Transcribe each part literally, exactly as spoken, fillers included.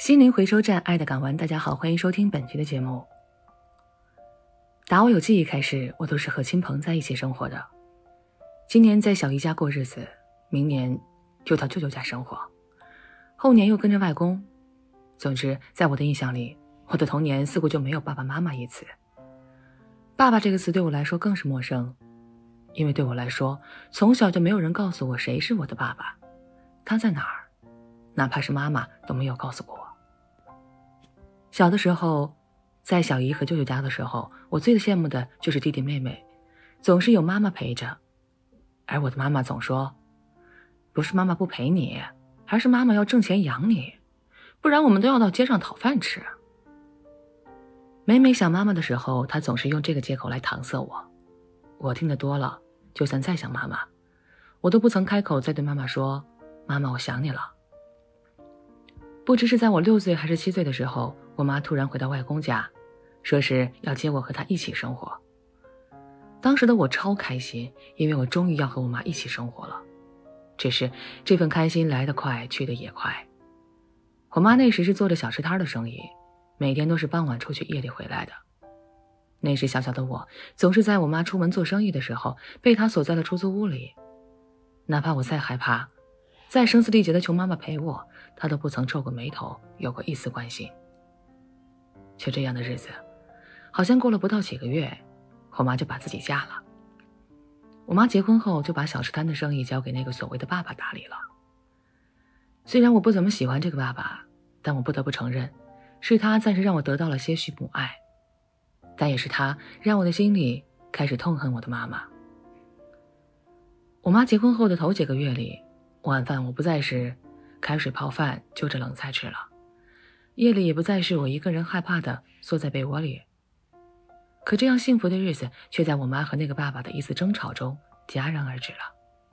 心灵回收站，爱的港湾，大家好，欢迎收听本期的节目。打我有记忆开始，我都是和亲朋在一起生活的。今年在小姨家过日子，明年又到舅舅家生活，后年又跟着外公。总之，在我的印象里，我的童年似乎就没有爸爸妈妈一词。爸爸这个词对我来说更是陌生，因为对我来说，从小就没有人告诉我谁是我的爸爸，他在哪儿，哪怕是妈妈都没有告诉过我。小的时候，在小姨和舅舅家的时候，我最羡慕的就是弟弟妹妹，总是有妈妈陪着。而我的妈妈总说，不是妈妈不陪你，还是妈妈要挣钱养你，不然我们都要到街上讨饭吃。每每想妈妈的时候，她总是用这个借口来搪塞我。我听得多了，就算再想妈妈，我都不曾开口再对妈妈说，妈妈我想你了。不知是在我六岁还是七岁的时候，我妈突然回到外公家，说是要接我和她一起生活。当时的我超开心，因为我终于要和我妈一起生活了。只是这份开心来得快，去得也快。我妈那时是做着小吃摊的生意，每天都是傍晚出去，夜里回来的。那时小小的我，总是在我妈出门做生意的时候，被她锁在了出租屋里。哪怕我再害怕，再声嘶力竭地求妈妈陪我，她都不曾皱过眉头，有过一丝关心。就这样的日子，好像过了不到几个月，我妈就把自己嫁了。我妈结婚后就把小吃摊的生意交给那个所谓的爸爸打理了。虽然我不怎么喜欢这个爸爸，但我不得不承认，是他暂时让我得到了些许母爱，但也是他让我的心里开始痛恨我的妈妈。我妈结婚后的头几个月里，晚饭我不再是开水泡饭就着冷菜吃了，夜里也不再是我一个人害怕的缩在被窝里。可这样幸福的日子却在我妈和那个爸爸的一次争吵中戛然而止了。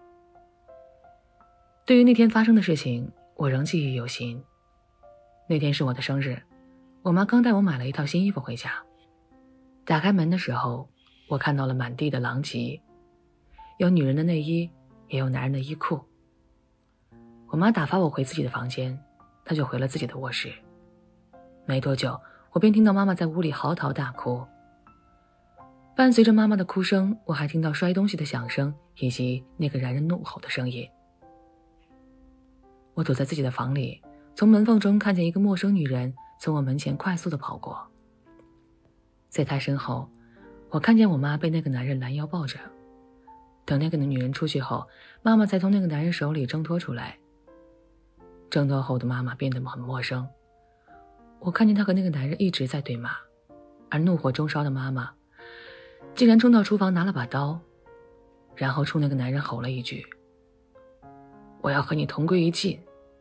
对于那天发生的事情，我仍记忆犹新。那天是我的生日，我妈刚带我买了一套新衣服回家。打开门的时候，我看到了满地的狼藉，有女人的内衣，也有男人的衣裤。我妈打发我回自己的房间，她就回了自己的卧室。没多久，我便听到妈妈在屋里嚎啕大哭。伴随着妈妈的哭声，我还听到摔东西的响声，以及那个男人怒吼的声音。我躲在自己的房里，从门缝中看见一个陌生女人从我门前快速地跑过。在她身后，我看见我妈被那个男人拦腰抱着。等那个女人出去后，妈妈才从那个男人手里挣脱出来。挣脱后的妈妈变得很陌生，我看见她和那个男人一直在对骂，而怒火中烧的妈妈竟然冲到厨房拿了把刀，然后冲那个男人吼了一句，我要和你同归于尽。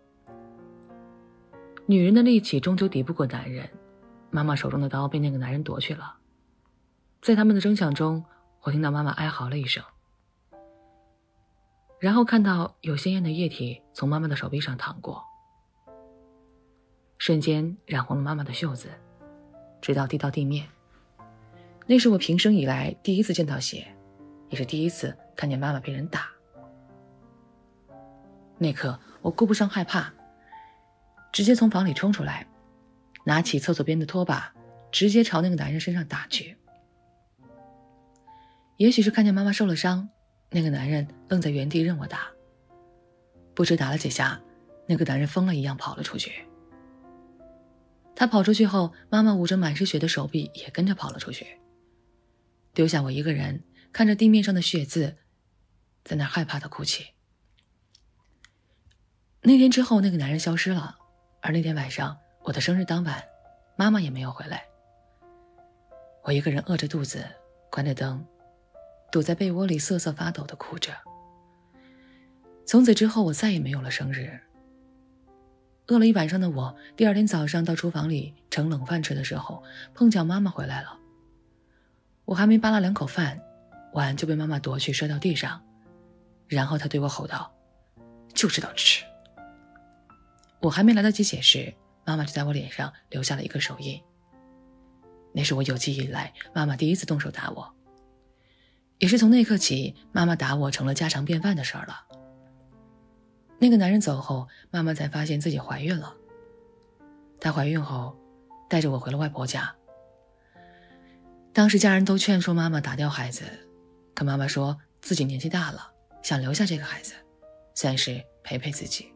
女人的力气终究敌不过男人，妈妈手中的刀被那个男人夺去了。在他们的争抢中，我听到妈妈哀嚎了一声，然后看到有鲜艳的液体从妈妈的手臂上淌过，瞬间染红了妈妈的袖子，直到滴到地面。那是我平生以来第一次见到血，也是第一次看见妈妈被人打。那刻我顾不上害怕，直接从房里冲出来，拿起厕所边的拖把，直接朝那个男人身上打去。也许是看见妈妈受了伤，那个男人愣在原地任我打。不知打了几下，那个男人疯了一样跑了出去。他跑出去后，妈妈捂着满是血的手臂也跟着跑了出去，丢下我一个人看着地面上的血渍，在那害怕的哭泣。那天之后，那个男人消失了，而那天晚上，我的生日当晚，妈妈也没有回来。我一个人饿着肚子，关着灯，躲在被窝里瑟瑟发抖地哭着。从此之后，我再也没有了生日。饿了一晚上的我，第二天早上到厨房里盛冷饭吃的时候，碰巧妈妈回来了。我还没扒拉两口饭，碗就被妈妈夺去摔到地上，然后她对我吼道，就知道吃。我还没来得及解释，妈妈就在我脸上留下了一个手印。那是我有记忆以来妈妈第一次动手打我，也是从那刻起，妈妈打我成了家常便饭的事儿了。那个男人走后，妈妈才发现自己怀孕了。 她怀孕后带着我回了外婆家。当时家人都劝说妈妈打掉孩子，可妈妈说自己年纪大了，想留下这个孩子，算是陪陪自己。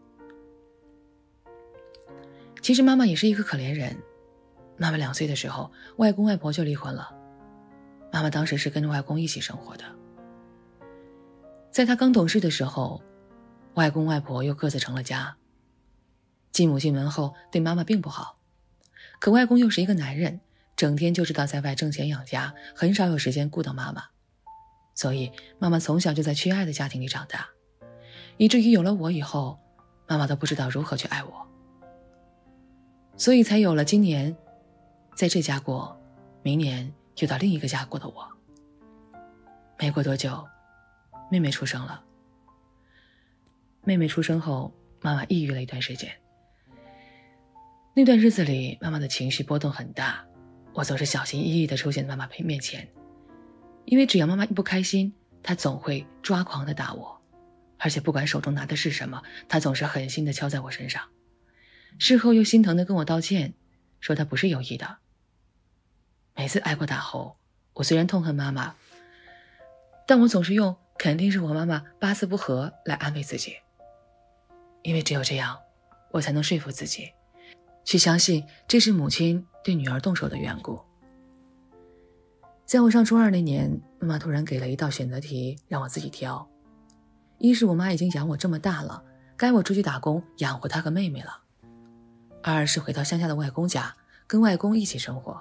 其实妈妈也是一个可怜人，妈妈两岁的时候，外公外婆就离婚了。妈妈当时是跟着外公一起生活的。在她刚懂事的时候，外公外婆又各自成了家。继母进门后对妈妈并不好，可外公又是一个男人，整天就知道在外挣钱养家，很少有时间顾到妈妈。所以妈妈从小就在缺爱的家庭里长大，以至于有了我以后，妈妈都不知道如何去爱我。所以才有了今年在这家过，明年又到另一个家过的我。没过多久，妹妹出生了。妹妹出生后，妈妈抑郁了一段时间。那段日子里，妈妈的情绪波动很大，我总是小心翼翼地出现在妈妈面前，因为只要妈妈一不开心，她总会抓狂地打我，而且不管手中拿的是什么，她总是狠心地敲在我身上。事后又心疼地跟我道歉，说她不是有意的。每次挨过打后，我虽然痛恨妈妈，但我总是用肯定是我妈妈八字不合来安慰自己，因为只有这样，我才能说服自己去相信这是母亲对女儿动手的缘故。在我上初二那年，妈妈突然给了一道选择题让我自己挑。一是我妈已经养我这么大了，该我出去打工养活她和妹妹了；二是回到乡下的外公家，跟外公一起生活。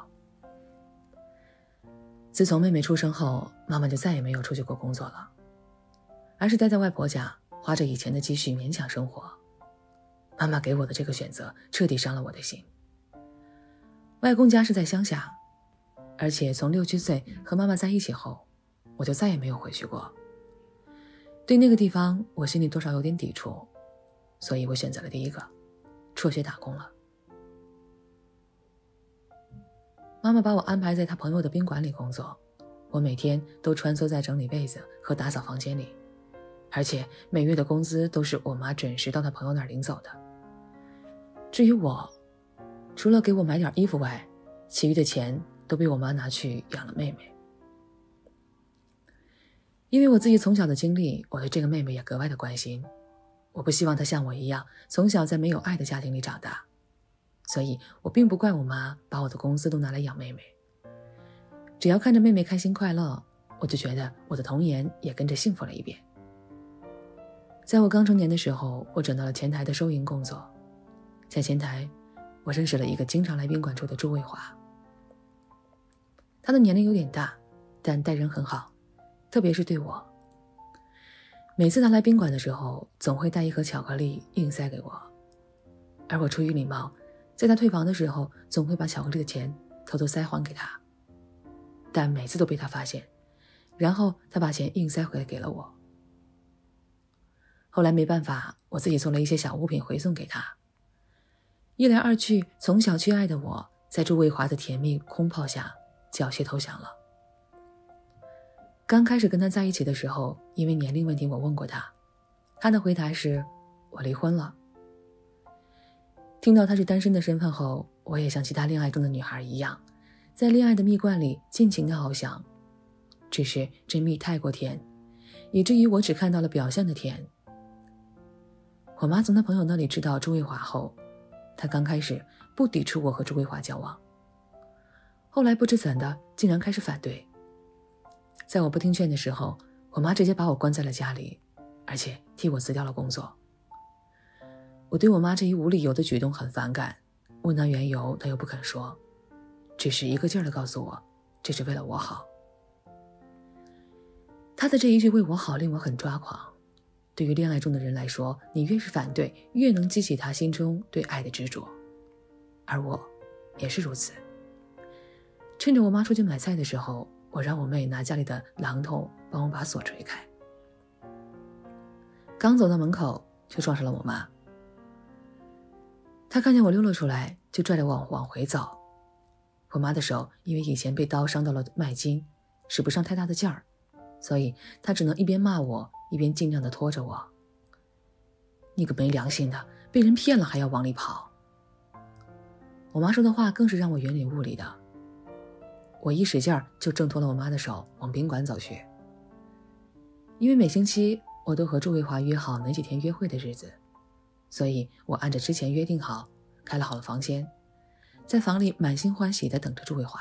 自从妹妹出生后，妈妈就再也没有出去过工作了，而是待在外婆家，花着以前的积蓄勉强生活。妈妈给我的这个选择彻底伤了我的心。外公家是在乡下，而且从六七岁和妈妈在一起后，我就再也没有回去过。对那个地方，我心里多少有点抵触，所以我选择了第一个，辍学打工了。妈妈把我安排在她朋友的宾馆里工作，我每天都穿梭在整理被子和打扫房间里，而且每月的工资都是我妈准时到她朋友那儿领走的。至于我，除了给我买点衣服外，其余的钱都被我妈拿去养了妹妹。因为我自己从小的经历，我对这个妹妹也格外的关心，我不希望她像我一样从小在没有爱的家庭里长大，所以我并不怪我妈把我的工资都拿来养妹妹。只要看着妹妹开心快乐，我就觉得我的童年也跟着幸福了一遍。在我刚成年的时候，我转到了前台的收银工作。在前台，我认识了一个经常来宾馆住的朱卫华。他的年龄有点大，但待人很好，特别是对我。每次他来宾馆的时候，总会带一盒巧克力硬塞给我，而我出于礼貌，在他退房的时候，总会把巧克力的钱偷偷塞还给他，但每次都被他发现，然后他把钱硬塞回来给了我。后来没办法，我自己做了一些小物品回送给他。一来二去，从小缺爱的我，在朱卫华的甜蜜空泡下缴械投降了。刚开始跟他在一起的时候，因为年龄问题我问过他，他的回答是我离婚了。听到他是单身的身份后，我也像其他恋爱中的女孩一样，在恋爱的蜜罐里尽情的翱翔，只是这蜜太过甜，以至于我只看到了表象的甜。我妈从她朋友那里知道朱卫华后，她刚开始不抵触我和朱卫华交往，后来不知怎的竟然开始反对。在我不听劝的时候，我妈直接把我关在了家里，而且替我辞掉了工作。我对我妈这一无理由的举动很反感，问她缘由，她又不肯说，只是一个劲儿地告诉我这是为了我好。她的这一句为我好令我很抓狂。对于恋爱中的人来说，你越是反对，越能激起他心中对爱的执着，而我也是如此。趁着我妈出去买菜的时候，我让我妹拿家里的榔头帮我把锁锤开。刚走到门口，就撞上了我妈。她看见我溜了出来，就拽着我往回走。我妈的手因为以前被刀伤到了脉筋，使不上太大的劲儿，所以她只能一边骂我，一边尽量地拖着我。你个没良心的，被人骗了还要往里跑。 我妈说的话更是让我云里雾里的。我一使劲儿就挣脱了我妈的手，往宾馆走去。因为每星期我都和祝卫华约好哪几天约会的日子，所以我按照之前约定好，开了好的房间，在房里满心欢喜地等着祝卫华。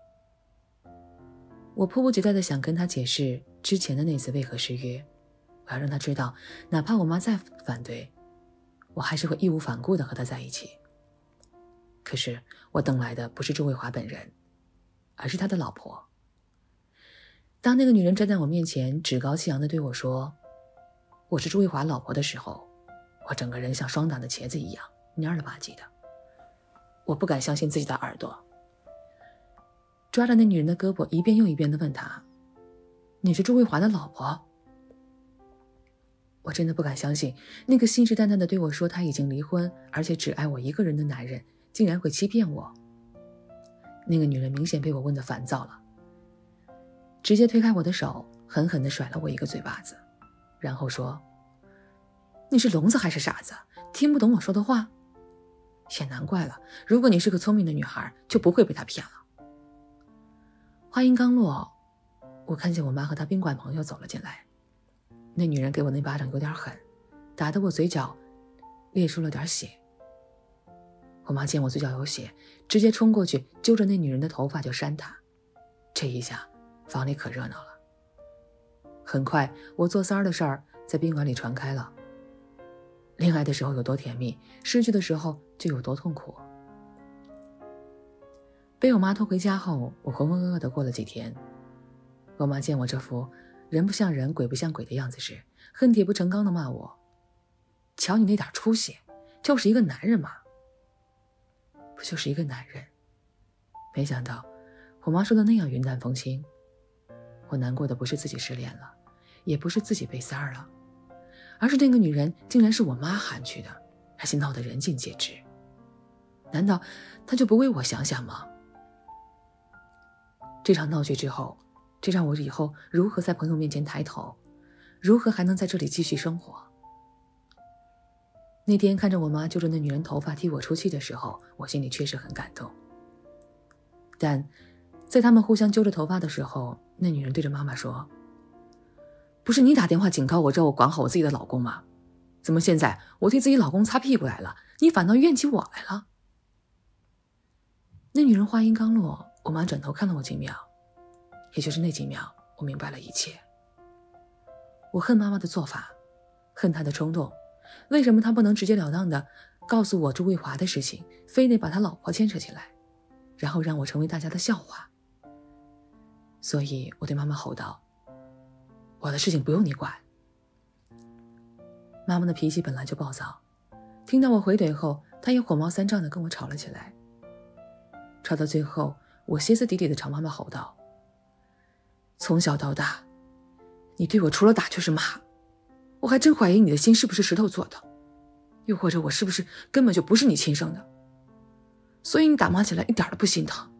我迫不及待地想跟他解释之前的那次为何失约，我要让他知道，哪怕我妈再反对，我还是会义无反顾地和他在一起。可是我等来的不是祝卫华本人，而是他的老婆。当那个女人站在我面前趾高气扬地对我说我是祝卫华老婆的时候，我整个人像霜打的茄子一样蔫了吧唧的。我不敢相信自己的耳朵，抓着那女人的胳膊一遍又一遍地问她，你是祝卫华的老婆？我真的不敢相信，那个信誓旦旦地对我说他已经离婚，而且只爱我一个人的男人竟然会欺骗我。那个女人明显被我问得烦躁了，直接推开我的手，狠狠地甩了我一个嘴巴子，然后说，你是聋子还是傻子，听不懂我说的话？也难怪了，如果你是个聪明的女孩，就不会被他骗了。话音刚落，我看见我妈和她宾馆朋友走了进来。那女人给我那巴掌有点狠，打得我嘴角裂出了点血。我妈见我嘴角有血，直接冲过去揪着那女人的头发就扇她。这一下房里可热闹了。很快我做三儿的事儿在宾馆里传开了。恋爱的时候有多甜蜜，失去的时候就有多痛苦。被我妈拖回家后，我浑浑噩噩的过了几天。我妈见我这副人不像人鬼不像鬼的样子时，恨铁不成钢的骂我，瞧你那点出息，就是一个男人嘛。不就是一个男人？没想到我妈说的那样云淡风轻。我难过的不是自己失恋了，也不是自己被三儿了，而是那个女人竟然是我妈喊去的，而且闹得人尽皆知。难道她就不为我想想吗？这场闹剧之后，这让我以后如何在朋友面前抬头，如何还能在这里继续生活？那天看着我妈揪着那女人头发替我出气的时候，我心里确实很感动。但在他们互相揪着头发的时候，那女人对着妈妈说，不是你打电话警告我让我管好我自己的老公吗？怎么现在我替自己老公擦屁股来了，你反倒怨起我来了？那女人话音刚落，我妈转头看了我几秒，也就是那几秒，我明白了一切。我恨妈妈的做法，恨她的冲动，为什么她不能直截了当的告诉我祝卫华的事情，非得把他老婆牵扯进来，然后让我成为大家的笑话？所以我对妈妈吼道，我的事情不用你管。妈妈的脾气本来就暴躁，听到我回怼后，她也火冒三丈的跟我吵了起来。吵到最后，我歇斯底里的朝妈妈吼道，从小到大，你对我除了打就是骂，我还真怀疑你的心是不是石头做的，又或者我是不是根本就不是你亲生的，所以你打骂起来一点都不心疼。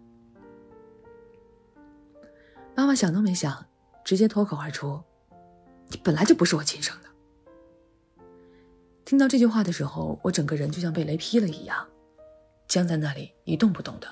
妈妈想都没想，直接脱口而出，你本来就不是我亲生的。听到这句话的时候，我整个人就像被雷劈了一样，僵在那里一动不动的。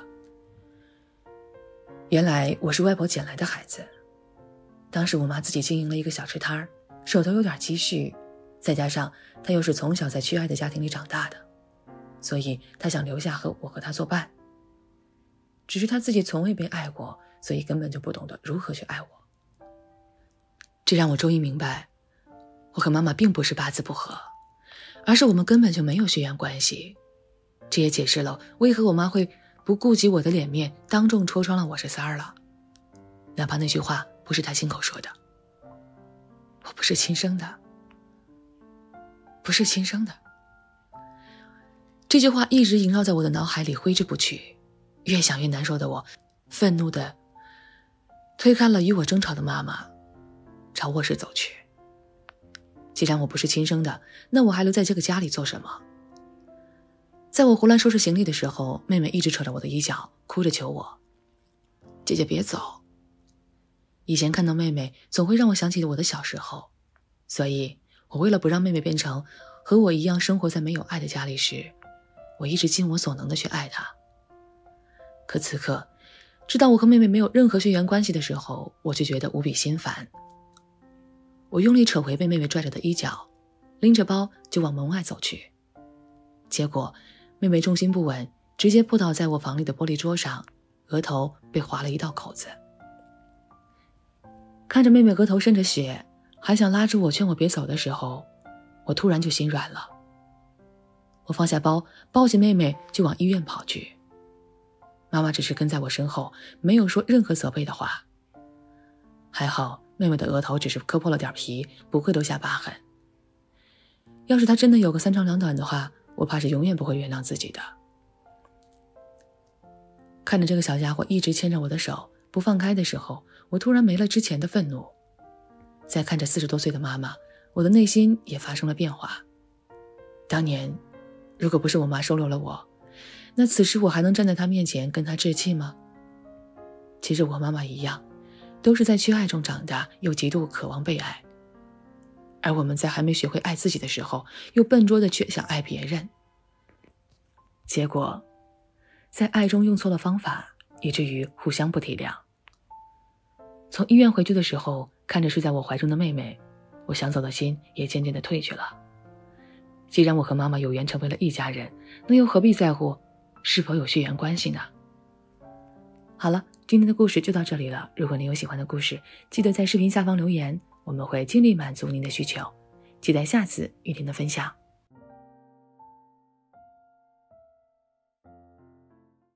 原来我是外婆捡来的孩子，当时我妈自己经营了一个小吃摊儿，手头有点积蓄，再加上她又是从小在缺爱的家庭里长大的，所以她想留下和我和她作伴。只是她自己从未被爱过，所以根本就不懂得如何去爱我。这让我终于明白，我和妈妈并不是八字不合，而是我们根本就没有血缘关系。这也解释了为何我妈会不顾及我的脸面，当众戳穿了我是三儿了。哪怕那句话不是她亲口说的，我不是亲生的，不是亲生的。这句话一直萦绕在我的脑海里挥之不去，越想越难受的我，愤怒地推开了与我争吵的妈妈，朝卧室走去。既然我不是亲生的，那我还留在这个家里做什么？在我胡乱收拾行李的时候，妹妹一直扯着我的衣角，哭着求我，姐姐别走。以前看到妹妹总会让我想起我的小时候，所以我为了不让妹妹变成和我一样生活在没有爱的家里时，我一直尽我所能的去爱她。 可此刻知道我和妹妹没有任何血缘关系的时候，我却觉得无比心烦。我用力扯回被妹妹拽着的衣角，拎着包就往门外走去。结果妹妹重心不稳，直接扑倒在我房里的玻璃桌上，额头被划了一道口子。看着妹妹额头渗着血，还想拉住我劝我别走的时候，我突然就心软了。我放下包，抱起妹妹就往医院跑去。妈妈只是跟在我身后，没有说任何责备的话。还好妹妹的额头只是磕破了点皮，不会留下疤痕。要是她真的有个三长两短的话，我怕是永远不会原谅自己的。看着这个小家伙一直牵着我的手不放开的时候，我突然没了之前的愤怒。再看着四十多岁的妈妈，我的内心也发生了变化。当年如果不是我妈收留了我，那此时我还能站在她面前跟她置气吗？其实我和妈妈一样，都是在缺爱中长大，又极度渴望被爱。而我们在还没学会爱自己的时候，又笨拙地却想爱别人。结果在爱中用错了方法，以至于互相不体谅。从医院回去的时候，看着睡在我怀中的妹妹，我想走的心也渐渐地退去了。既然我和妈妈有缘成为了一家人，那又何必在乎是否有血缘关系呢？好了，今天的故事就到这里了。如果您有喜欢的故事，记得在视频下方留言，我们会尽力满足您的需求。期待下次与您的分享。